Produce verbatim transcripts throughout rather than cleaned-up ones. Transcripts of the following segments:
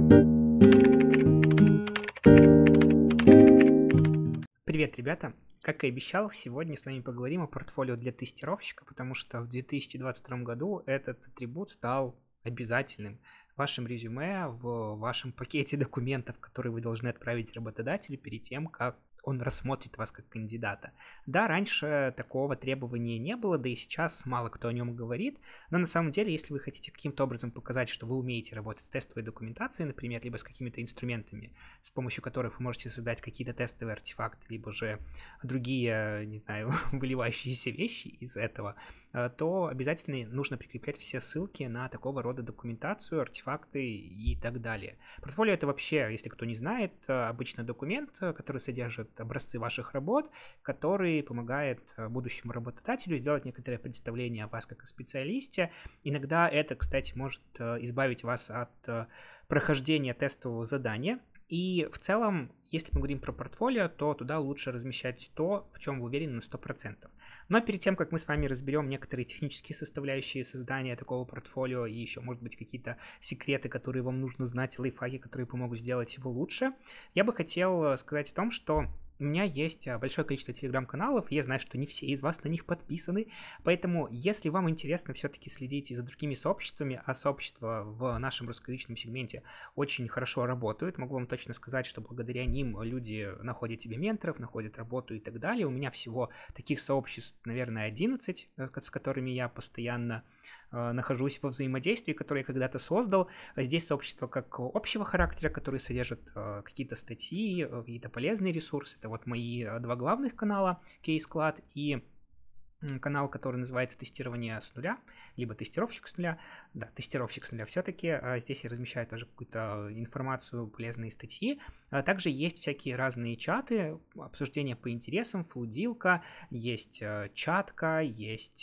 Привет, ребята! Как и обещал, сегодня с вами поговорим о портфолио для тестировщика, потому что в две тысячи двадцать втором году этот атрибут стал обязательным в вашем резюме, в вашем пакете документов, которые вы должны отправить работодателю перед тем, как он рассмотрит вас как кандидата. Да, раньше такого требования не было, да и сейчас мало кто о нем говорит, но на самом деле, если вы хотите каким-то образом показать, что вы умеете работать с тестовой документацией, например, либо с какими-то инструментами, с помощью которых вы можете создать какие-то тестовые артефакты, либо же другие, не знаю, выливающиеся вещи из этого, то обязательно нужно прикреплять все ссылки на такого рода документацию, артефакты и так далее. Портфолио — это вообще, если кто не знает, обычно документ, который содержит образцы ваших работ, который помогает будущему работодателю сделать некоторое представление о вас как о специалисте. Иногда это, кстати, может избавить вас от прохождения тестового задания. И в целом, если мы говорим про портфолио, то туда лучше размещать то, в чем вы уверены на сто процентов. Но перед тем, как мы с вами разберем некоторые технические составляющие создания такого портфолио и еще, может быть, какие-то секреты, которые вам нужно знать, лайфхаки, которые помогут сделать его лучше, я бы хотел сказать о том, что у меня есть большое количество телеграм-каналов, и я знаю, что не все из вас на них подписаны, поэтому если вам интересно все-таки следить и за другими сообществами, а сообщества в нашем русскоязычном сегменте очень хорошо работают, могу вам точно сказать, что благодаря ним люди находят себе менторов, находят работу и так далее. У меня всего таких сообществ, наверное, одиннадцать, с которыми я постоянно нахожусь во взаимодействии, которое я когда-то создал. Здесь сообщество как общего характера, которые содержат какие-то статьи, какие-то полезные ресурсы. Это вот мои два главных канала, Кейсклад и канал, который называется «Тестирование с нуля», либо «Тестировщик с нуля». Да, «Тестировщик с нуля» все-таки. Здесь я размещаю тоже какую-то информацию, полезные статьи. Также есть всякие разные чаты, обсуждения по интересам, флудилка, есть чатка, есть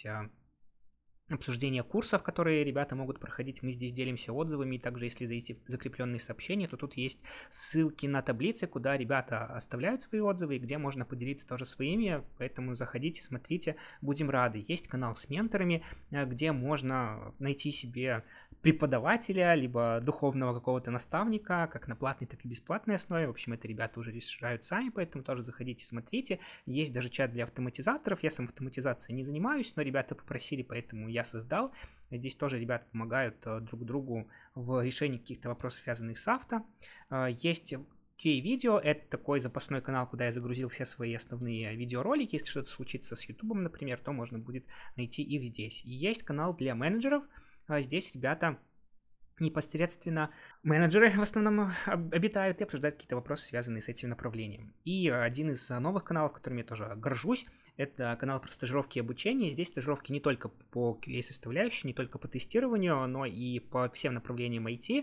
обсуждение курсов, которые ребята могут проходить. Мы здесь делимся отзывами. И также, если зайти в закрепленные сообщения, то тут есть ссылки на таблицы, куда ребята оставляют свои отзывы и где можно поделиться тоже своими. Поэтому заходите, смотрите, будем рады. Есть канал с менторами, где можно найти себе преподавателя, либо духовного какого-то наставника, как на платной, так и бесплатной основе. В общем, это ребята уже решают сами, поэтому тоже заходите, смотрите. Есть даже чат для автоматизаторов. Я сам автоматизацией не занимаюсь, но ребята попросили, поэтому я создал. Здесь тоже ребята помогают друг другу в решении каких-то вопросов, связанных с авто. Есть кью эй-видео, это такой запасной канал, куда я загрузил все свои основные видеоролики. Если что-то случится с YouTube, например, то можно будет найти их здесь. И есть канал для менеджеров. Здесь ребята непосредственно менеджеры в основном обитают и обсуждают какие-то вопросы, связанные с этим направлением. И один из новых каналов, которым я тоже горжусь, это канал про стажировки и обучение. Здесь стажировки не только по кью эй-составляющей, не только по тестированию, но и по всем направлениям ай ти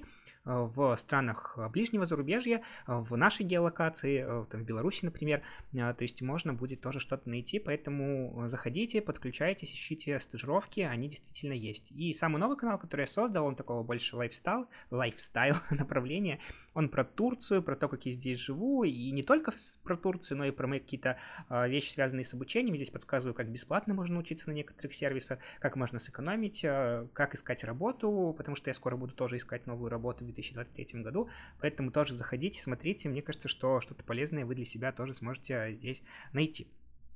в странах ближнего зарубежья, в нашей геолокации, там, в Беларуси, например. То есть можно будет тоже что-то найти, поэтому заходите, подключайтесь, ищите стажировки, они действительно есть. И самый новый канал, который я создал, он такого больше лайфстайл, лайфстайл направления. Он про Турцию, про то, как я здесь живу, и не только про Турцию, но и про мои какие-то вещи, связанные с обучением. Здесь подсказываю, как бесплатно можно учиться на некоторых сервисах, как можно сэкономить, как искать работу, потому что я скоро буду тоже искать новую работу в две тысячи двадцать третьем году, поэтому тоже заходите, смотрите, мне кажется, что что-то полезное вы для себя тоже сможете здесь найти.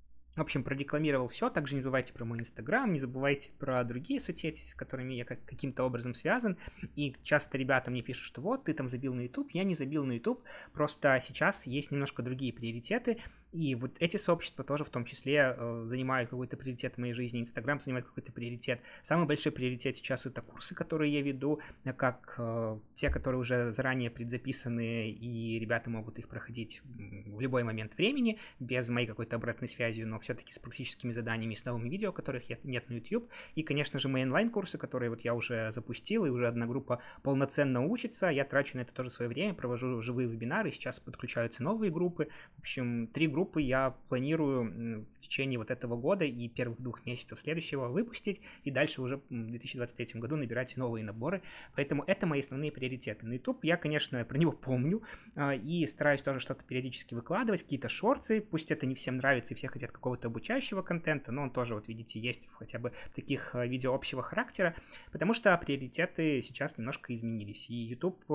В общем, прорекламировал все. Также не забывайте про мой Инстаграм, не забывайте про другие соцсети, с которыми я как, каким-то образом связан. И часто ребята мне пишут, что вот, ты там забил на YouTube. Я не забил на YouTube, просто сейчас есть немножко другие приоритеты. И вот эти сообщества тоже в том числе э, занимают какой-то приоритет в моей жизни. Инстаграм занимает какой-то приоритет. Самый большой приоритет сейчас это курсы, которые я веду, как э, те, которые уже заранее предзаписаны, и ребята могут их проходить в любой момент времени, без моей какой-то обратной связи, но все-таки с практическими заданиями, с новыми видео, которых нет на YouTube. И, конечно же, мои онлайн-курсы, которые вот я уже запустил, и уже одна группа полноценно учится. Я трачу на это тоже свое время, провожу живые вебинары, сейчас подключаются новые группы. В общем, три группы группы я планирую в течение вот этого года и первых двух месяцев следующего выпустить, и дальше уже в две тысячи двадцать третьем году набирать новые наборы. Поэтому это мои основные приоритеты. На YouTube я, конечно, про него помню и стараюсь тоже что-то периодически выкладывать, какие-то шорты, пусть это не всем нравится и все хотят какого-то обучающего контента, но он тоже, вот видите, есть хотя бы таких видео общего характера, потому что приоритеты сейчас немножко изменились, и YouTube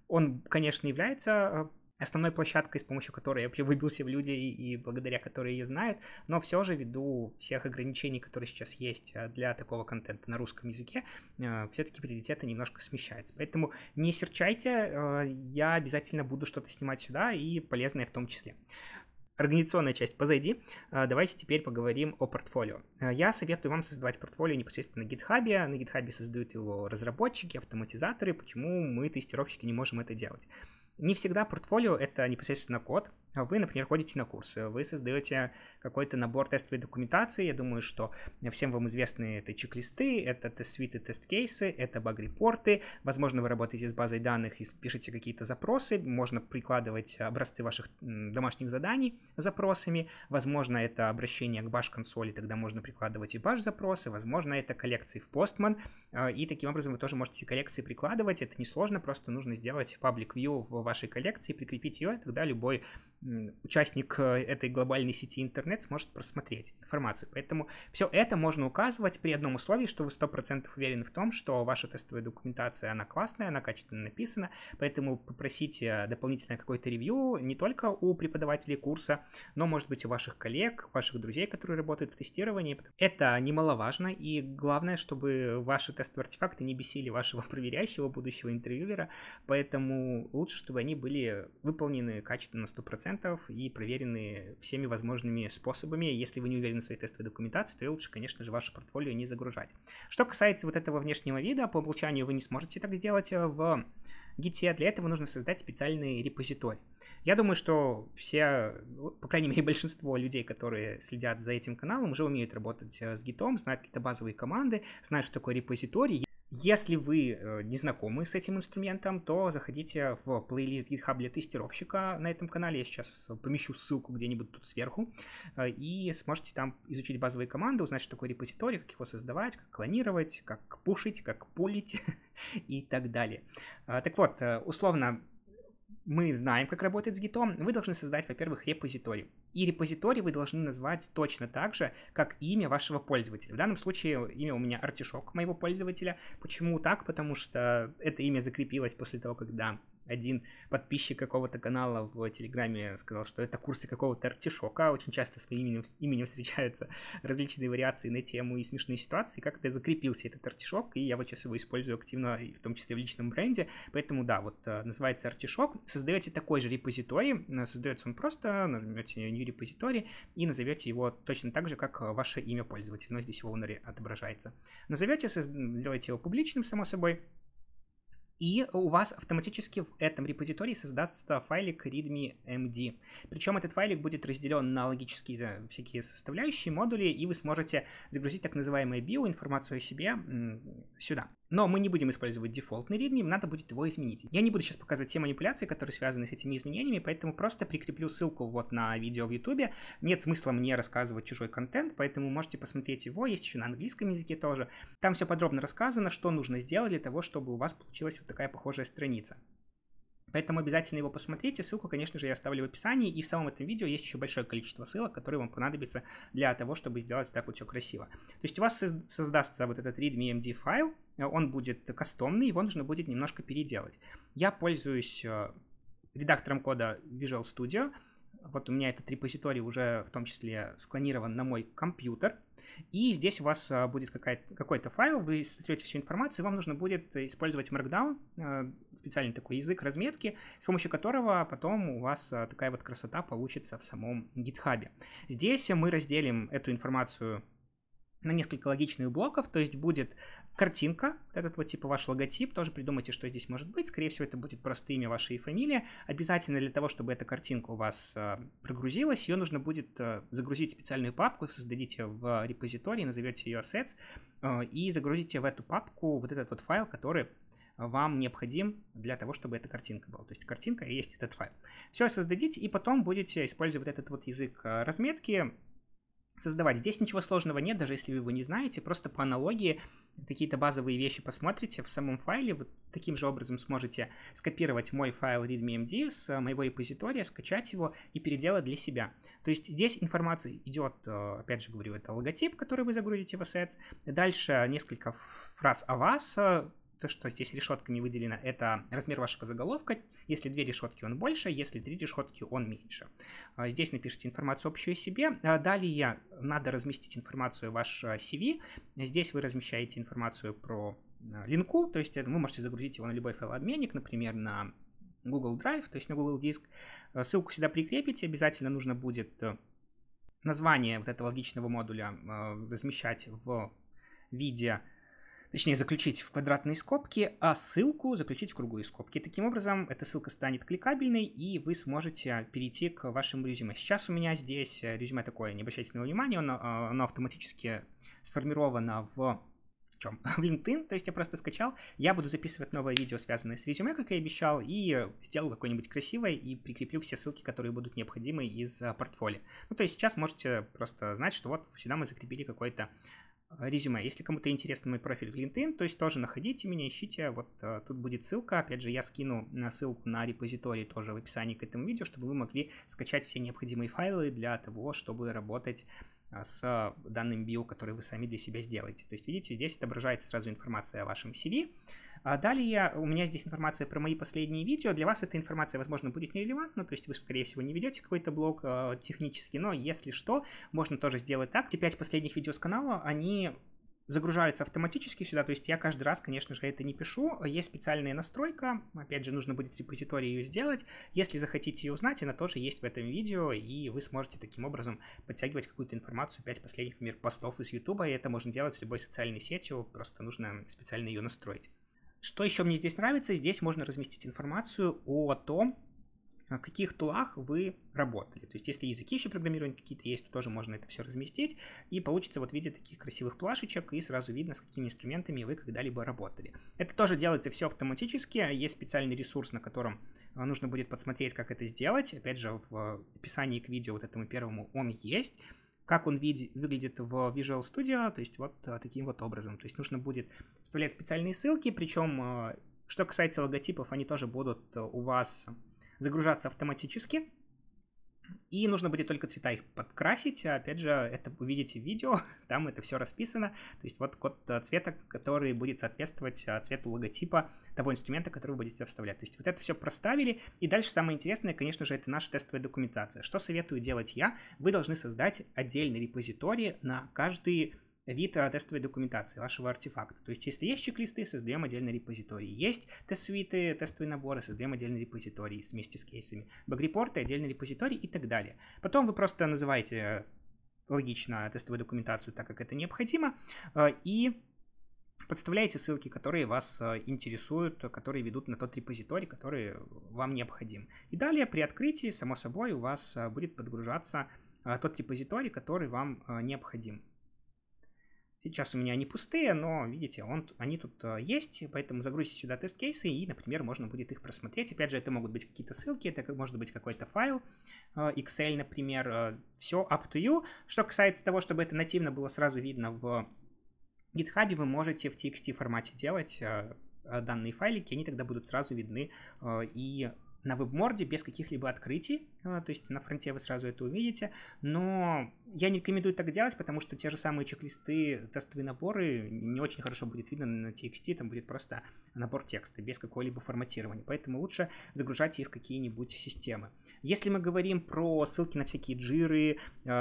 Он, конечно, является основной площадкой, с помощью которой я вообще выбился в люди и, и благодаря которой ее знают, но все же ввиду всех ограничений, которые сейчас есть для такого контента на русском языке, все-таки приоритеты немножко смещаются. Поэтому не серчайте, я обязательно буду что-то снимать сюда и полезное в том числе. Организационная часть позади. Давайте теперь поговорим о портфолио. Я советую вам создавать портфолио непосредственно на GitHub. На GitHub создают его разработчики, автоматизаторы. Почему мы, тестировщики, не можем это делать? Не всегда портфолио — это непосредственно код. Вы, например, ходите на курсы, вы создаете какой-то набор тестовой документации. Я думаю, что всем вам известны это чек-листы, это тест-свиты, тест-кейсы, это баг-репорты. Возможно, вы работаете с базой данных и пишете какие-то запросы. Можно прикладывать образцы ваших домашних заданий запросами. Возможно, это обращение к баш-консоли, тогда можно прикладывать и баш-запросы. Возможно, это коллекции в Postman. И таким образом вы тоже можете коллекции прикладывать. Это несложно, просто нужно сделать public view в вашей коллекции, прикрепить ее, и тогда любой участник этой глобальной сети интернет сможет просмотреть информацию. Поэтому все это можно указывать при одном условии, что вы сто процентов уверены в том, что ваша тестовая документация, она классная, она качественно написана, поэтому попросите дополнительное какое-то ревью не только у преподавателей курса, но, может быть, у ваших коллег, ваших друзей, которые работают в тестировании. Это немаловажно, и главное, чтобы ваши тестовые артефакты не бесили вашего проверяющего, будущего интервьюера, поэтому лучше, чтобы они были выполнены качественно на сто процентов и проверены всеми возможными способами. Если вы не уверены в своей тестовой документации, то лучше, конечно же, ваше портфолио не загружать. Что касается вот этого внешнего вида, по умолчанию вы не сможете так сделать в Git. Для этого нужно создать специальный репозиторий. Я думаю, что все, по крайней мере, большинство людей, которые следят за этим каналом, уже умеют работать с Git, знают какие-то базовые команды, знают, что такое репозиторий. Если вы не знакомы с этим инструментом, то заходите в плейлист GitHub для тестировщика на этом канале. Я сейчас помещу ссылку где-нибудь тут сверху. И сможете там изучить базовые команды, узнать, что такое репозиторий, как его создавать, как клонировать, как пушить, как пулить и так далее. Так вот, условно, мы знаем, как работает с Git. Вы должны создать, во-первых, репозиторий. И репозиторий вы должны назвать точно так же, как имя вашего пользователя. В данном случае имя у меня Артишок, моего пользователя. Почему так? Потому что это имя закрепилось после того, когда один подписчик какого-то канала в Телеграме сказал, что это курсы какого-то артишока. Очень часто своим именем, именем встречаются различные вариации на тему и смешные ситуации. Как-то закрепился этот артишок, и я вот сейчас его использую активно, в том числе в личном бренде. Поэтому да, вот называется артишок. Создаете такой же репозиторий. Создается он просто, нажмете new репозиторий и назовете его точно так же, как ваше имя пользователя. Но здесь в Owner отображается. Назовете, сделайте его публичным, само собой. И у вас автоматически в этом репозитории создастся файлик readme.md. Причем этот файлик будет разделен на логические да, всякие составляющие, модули, и вы сможете загрузить так называемое био, информацию о себе, сюда. Но мы не будем использовать дефолтный readme, надо будет его изменить. Я не буду сейчас показывать все манипуляции, которые связаны с этими изменениями, поэтому просто прикреплю ссылку вот на видео в YouTube. Нет смысла мне рассказывать чужой контент, поэтому можете посмотреть его, есть еще на английском языке тоже. Там все подробно рассказано, что нужно сделать для того, чтобы у вас получилась вот такая похожая страница. Поэтому обязательно его посмотрите. Ссылку, конечно же, я оставлю в описании. И в самом этом видео есть еще большое количество ссылок, которые вам понадобятся для того, чтобы сделать вот так вот все красиво. То есть у вас создастся вот этот readme.md файл. Он будет кастомный, его нужно будет немножко переделать. Я пользуюсь редактором кода Visual Studio. Вот у меня этот репозиторий уже в том числе склонирован на мой компьютер. И здесь у вас будет какой-то файл, вы сотрете всю информацию, вам нужно будет использовать Markdown, специальный такой язык разметки, с помощью которого потом у вас такая вот красота получится в самом GitHub. Здесь мы разделим эту информацию на несколько логичных блоков, то есть будет картинка, этот вот типа ваш логотип, тоже придумайте, что здесь может быть, скорее всего это будет просто имя ваше и фамилия. Обязательно для того, чтобы эта картинка у вас э, прогрузилась, ее нужно будет э, загрузить в специальную папку, создадите в репозитории, назовете ее assets э, и загрузите в эту папку вот этот вот файл, который вам необходим для того, чтобы эта картинка была. То есть картинка и есть этот файл. Все создадите и потом будете использовать этот вот язык разметки, создавать. Здесь ничего сложного нет, даже если вы его не знаете, просто по аналогии какие-то базовые вещи посмотрите в самом файле, вы таким же образом сможете скопировать мой файл readme.md с моего репозитория, скачать его и переделать для себя. То есть здесь информация идет, опять же говорю, это логотип, который вы загрузите в assets, дальше несколько фраз о вас, то, что здесь решетками выделено, это размер вашего заголовка. Если две решетки, он больше, если три решетки, он меньше. Здесь напишите информацию общую о себе. Далее надо разместить информацию в ваш си ви. Здесь вы размещаете информацию про линку, то есть вы можете загрузить его на любой файлообменник, например, на Google Drive, то есть на Google Диск. Ссылку сюда прикрепите. Обязательно нужно будет название вот этого логичного модуля размещать в виде, точнее, заключить в квадратные скобки, а ссылку заключить в круглые скобки. Таким образом, эта ссылка станет кликабельной, и вы сможете перейти к вашему резюме. Сейчас у меня здесь резюме такое, не обращайте на него внимания, оно, оно автоматически сформировано в, в чем? В LinkedIn, то есть я просто скачал. Я буду записывать новое видео, связанное с резюме, как я и обещал, и сделал какое-нибудь красивое, и прикреплю все ссылки, которые будут необходимы из портфолио. Ну, то есть сейчас можете просто знать, что вот сюда мы закрепили какой-то резюме. Если кому-то интересен мой профиль в LinkedIn, то есть тоже находите меня, ищите. Вот uh, тут будет ссылка. Опять же, я скину ссылку на репозиторий тоже в описании к этому видео, чтобы вы могли скачать все необходимые файлы для того, чтобы работать uh, с данным био, который вы сами для себя сделаете. То есть, видите, здесь отображается сразу информация о вашем си ви. А далее у меня здесь информация про мои последние видео. Для вас эта информация, возможно, будет нерелевантна, то есть вы, скорее всего, не ведете какой-то блог э, технический, но если что, можно тоже сделать так. Эти пять последних видео с канала, они загружаются автоматически сюда, то есть я каждый раз, конечно же, это не пишу. Есть специальная настройка, опять же, нужно будет с репозитории ее сделать. Если захотите ее узнать, она тоже есть в этом видео, и вы сможете таким образом подтягивать какую-то информацию, пять последних, например, постов из YouTube, и это можно делать с любой социальной сетью, просто нужно специально ее настроить. Что еще мне здесь нравится? Здесь можно разместить информацию о том, в каких тулах вы работали. То есть, если языки еще программирования какие-то есть, то тоже можно это все разместить. И получится вот в виде таких красивых плашечек, и сразу видно, с какими инструментами вы когда-либо работали. Это тоже делается все автоматически. Есть специальный ресурс, на котором нужно будет подсмотреть, как это сделать. Опять же, в описании к видео вот этому первому он есть. Как он види, выглядит в Visual Studio, то есть вот а, таким вот образом. То есть нужно будет вставлять специальные ссылки, причем, а, что касается логотипов, они тоже будут а, у вас загружаться автоматически. И нужно будет только цвета их подкрасить. Опять же, это вы видите в видео, там это все расписано. То есть вот код цвета, который будет соответствовать цвету логотипа того инструмента, который вы будете вставлять. То есть вот это все проставили. И дальше самое интересное, конечно же, это наша тестовая документация. Что советую делать я? Вы должны создать отдельный репозиторий на каждый вид тестовой документации вашего артефакта. То есть, если есть чек-листы, создаем отдельный репозиторий. Есть тест-свиты, тестовые наборы, создаем отдельный репозиторий вместе с кейсами. Баг-репорты, отдельный репозиторий и так далее. Потом вы просто называете логично тестовую документацию так, как это необходимо, и подставляете ссылки, которые вас интересуют, которые ведут на тот репозиторий, который вам необходим. И далее при открытии, само собой, у вас будет подгружаться тот репозиторий, который вам необходим. Сейчас у меня они пустые, но, видите, он, они тут есть, поэтому загрузите сюда тест-кейсы, и, например, можно будет их просмотреть. Опять же, это могут быть какие-то ссылки, это может быть какой-то файл, Excel, например, все up to you. Что касается того, чтобы это нативно было сразу видно в GitHub, вы можете в ти экс ти формате делать данные файлики, они тогда будут сразу видны и на веб-морде без каких-либо открытий, то есть на фронте вы сразу это увидите, но я не рекомендую так делать, потому что те же самые чек-листы, тестовые наборы не очень хорошо будет видно на ти экс ти, там будет просто набор текста без какого-либо форматирования, поэтому лучше загружать их в какие-нибудь системы. Если мы говорим про ссылки на всякие джиры,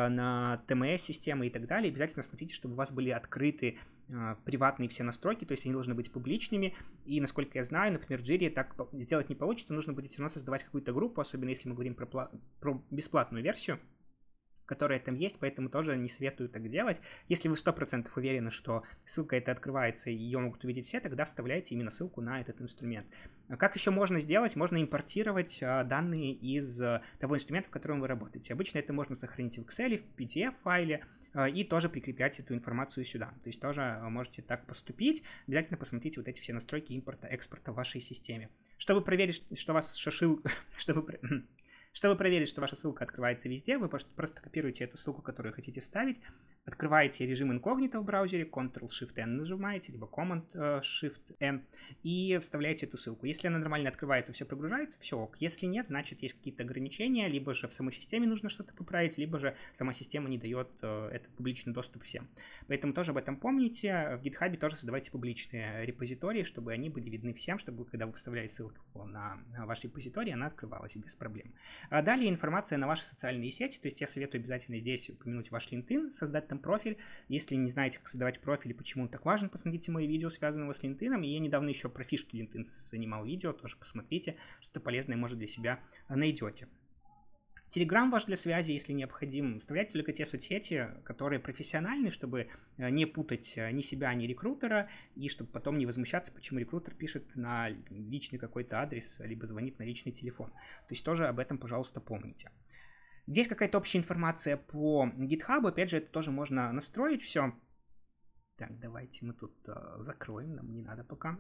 на ти эм эс-системы и так далее, обязательно смотрите, чтобы у вас были открыты приватные все настройки, то есть они должны быть публичными, и насколько я знаю, например, в Jira так сделать не получится, нужно будет все равно создавать какую-то группу, особенно если мы говорим про, про бесплатную версию, которая там есть, поэтому тоже не советую так делать. Если вы сто процентов уверены, что ссылка эта открывается и ее могут увидеть все, тогда вставляйте именно ссылку на этот инструмент. Как еще можно сделать? Можно импортировать данные из того инструмента, в котором вы работаете. Обычно это можно сохранить в Excel, в пи ди эф-файле, и тоже прикреплять эту информацию сюда. То есть тоже можете так поступить. Обязательно посмотрите вот эти все настройки импорта-экспорта в вашей системе. Чтобы проверить, что вас шашил, чтобы Чтобы проверить, что ваша ссылка открывается везде, вы просто, просто копируете эту ссылку, которую хотите вставить, открываете режим инкогнито в браузере, контрол-шифт-эн нажимаете, либо команд-шифт-эн, и вставляете эту ссылку. Если она нормально открывается, все прогружается, все ок. Если нет, значит есть какие-то ограничения, либо же в самой системе нужно что-то поправить, либо же сама система не дает э, этот публичный доступ всем. Поэтому тоже об этом помните. В GitHub тоже создавайте публичные репозитории, чтобы они были видны всем, чтобы когда вы вставляли ссылку на ваш репозиторий, она открывалась без проблем. А далее информация на ваши социальные сети, то есть я советую обязательно здесь упомянуть ваш LinkedIn, создать там профиль. Если не знаете, как создавать профиль и почему он так важен, посмотрите мои видео, связанные с LinkedIn. И я недавно еще про фишки LinkedIn занимал видео, тоже посмотрите, что-то полезное, может, для себя найдете. Телеграм ваш для связи, если необходим. Вставляйте только те соцсети, которые профессиональны, чтобы не путать ни себя, ни рекрутера, и чтобы потом не возмущаться, почему рекрутер пишет на личный какой-то адрес, либо звонит на личный телефон. То есть тоже об этом, пожалуйста, помните. Здесь какая-то общая информация по GitHub. Опять же, это тоже можно настроить все. Так, давайте мы тут закроем, нам не надо пока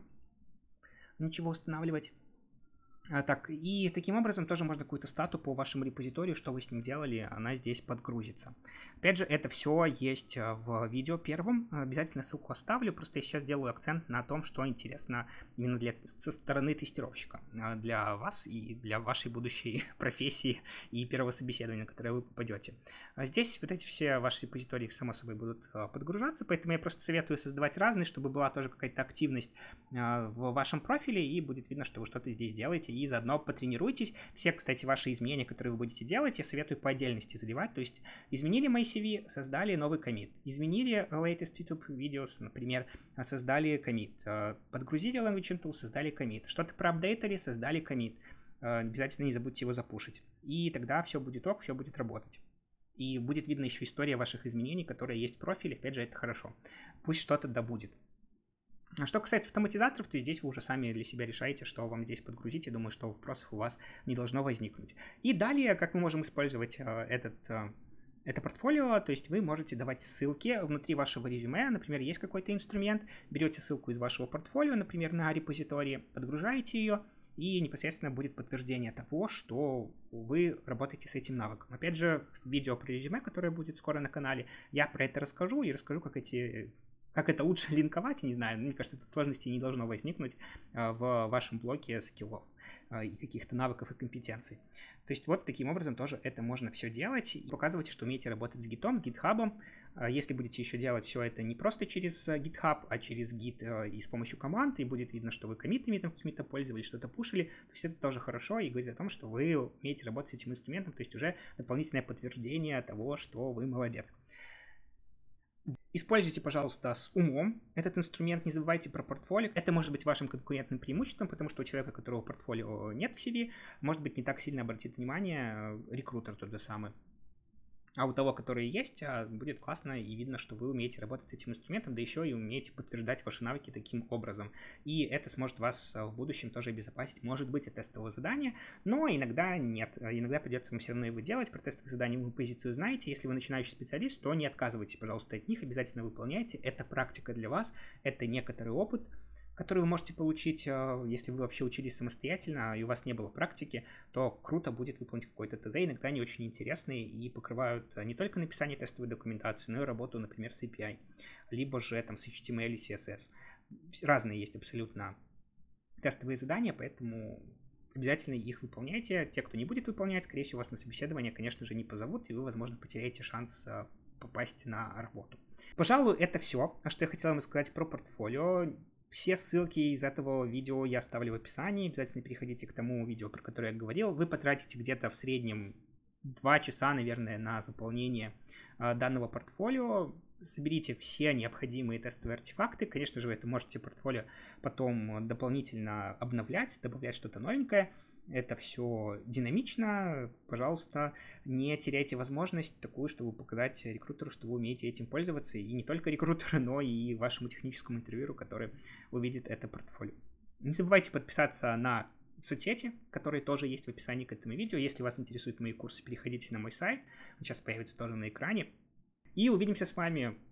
ничего устанавливать. Так, и таким образом тоже можно какую-то стату по вашему репозиторию, что вы с ним делали, она здесь подгрузится. Опять же, это все есть в видео первом, обязательно ссылку оставлю, просто я сейчас делаю акцент на том, что интересно именно для, со стороны тестировщика, для вас и для вашей будущей профессии и первого собеседования, на которое вы попадете. Здесь вот эти все ваши репозитории, само собой, будут подгружаться, поэтому я просто советую создавать разные, чтобы была тоже какая-то активность в вашем профиле, и будет видно, что вы что-то здесь делаете, и заодно потренируйтесь. Все, кстати, ваши изменения, которые вы будете делать, я советую по отдельности заливать. То есть изменили мои си ви, создали новый коммит. Изменили latest YouTube videos, например, создали коммит. Подгрузили Language Tool, создали коммит. Что-то проапдейтали, создали коммит. Обязательно не забудьте его запушить. И тогда все будет ок, все будет работать. И будет видно еще история ваших изменений, которые есть в профиле. Опять же, это хорошо. Пусть что-то да будет. Что касается автоматизаторов, то здесь вы уже сами для себя решаете, что вам здесь подгрузить. Я думаю, что вопросов у вас не должно возникнуть. И далее, как мы можем использовать этот, это портфолио, то есть вы можете давать ссылки внутри вашего резюме. Например, есть какой-то инструмент, берете ссылку из вашего портфолио, например, на репозитории, подгружаете ее, и непосредственно будет подтверждение того, что вы работаете с этим навыком. Опять же, видео про резюме, которое будет скоро на канале, я про это расскажу и расскажу, как эти... Как это лучше линковать, не знаю. Мне кажется, тут сложностей не должно возникнуть в вашем блоке скиллов и каких-то навыков и компетенций. То есть вот таким образом тоже это можно все делать и показывать, что умеете работать с гитом, гитхабом. Если будете еще делать все это не просто через GitHub, а через Git и с помощью команд, и будет видно, что вы коммитами там какими-то пользовались, что-то пушили, то есть это тоже хорошо и говорит о том, что вы умеете работать с этим инструментом, то есть уже дополнительное подтверждение того, что вы молодец. Используйте, пожалуйста, с умом этот инструмент, не забывайте про портфолио. Это может быть вашим конкурентным преимуществом, потому что у человека, которого портфолио нет в си ви, может быть, не так сильно обратит внимание рекрутер тот же самый. А у того, который есть, будет классно и видно, что вы умеете работать с этим инструментом, да еще и умеете подтверждать ваши навыки таким образом. И это сможет вас в будущем тоже обезопасить. Может быть, это тестовое задание, но иногда нет. Иногда придется вам все равно его делать. Про тестовые задания вы позицию знаете. Если вы начинающий специалист, то не отказывайтесь, пожалуйста, от них. Обязательно выполняйте. Это практика для вас. Это некоторый опыт, который вы можете получить, если вы вообще учились самостоятельно и у вас не было практики, то круто будет выполнить какой-то ТЗ. Иногда они очень интересные и покрывают не только написание тестовой документации, но и работу, например, с эй пи ай, либо же там с эйч ти эм эль и си эс эс. Разные есть абсолютно тестовые задания, поэтому обязательно их выполняйте. Те, кто не будет выполнять, скорее всего, вас на собеседование, конечно же, не позовут, и вы, возможно, потеряете шанс попасть на работу. Пожалуй, это все, что я хотел вам сказать про портфолио. Все ссылки из этого видео я оставлю в описании. Обязательно переходите к тому видео, про которое я говорил. Вы потратите где-то в среднем два часа, наверное, на заполнение э, данного портфолио. Соберите все необходимые тестовые артефакты. Конечно же, вы это можете портфолио потом дополнительно обновлять, добавлять что-то новенькое. Это все динамично. Пожалуйста, не теряйте возможность такую, чтобы показать рекрутеру, что вы умеете этим пользоваться. И не только рекрутеру, но и вашему техническому интервьюеру, который увидит это портфолио. Не забывайте подписаться на соцсети, которые тоже есть в описании к этому видео. Если вас интересуют мои курсы, переходите на мой сайт. Он сейчас появится тоже на экране. И увидимся с вами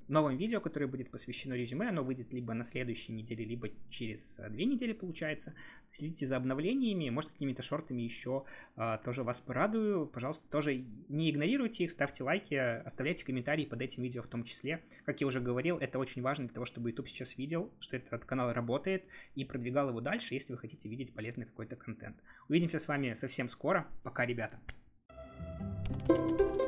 новом видео, которое будет посвящено резюме. Оно выйдет либо на следующей неделе, либо через две недели, получается. Следите за обновлениями, может, какими-то шортами еще а, тоже вас порадую. Пожалуйста, тоже не игнорируйте их, ставьте лайки, оставляйте комментарии под этим видео в том числе. Как я уже говорил, это очень важно для того, чтобы YouTube сейчас видел, что этот канал работает, и продвигал его дальше, если вы хотите видеть полезный какой-то контент. Увидимся с вами совсем скоро. Пока, ребята.